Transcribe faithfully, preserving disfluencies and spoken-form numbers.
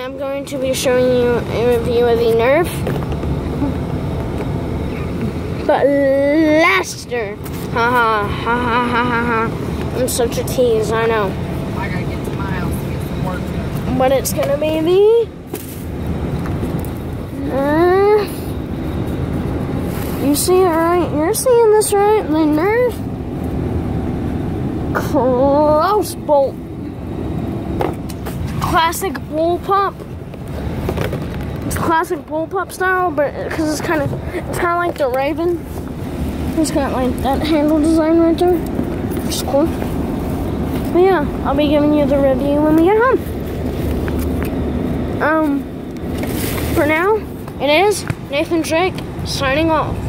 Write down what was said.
I'm going to be showing you a review of the Nerf. But Laster. Ha ha ha ha ha ha ha. I'm such a tease, I know. I gotta get to my house to get some work done. But it's gonna be the uh, you see it right? You're seeing this right? The Nerf Cross bolt. Classic bullpup. It's classic bullpup style, but because it's kind of it's kind of like the Raven. It's got like that handle design right there. It's cool. But yeah, I'll be giving you the review when we get home. Um, for now, it is Nathan Drake signing off.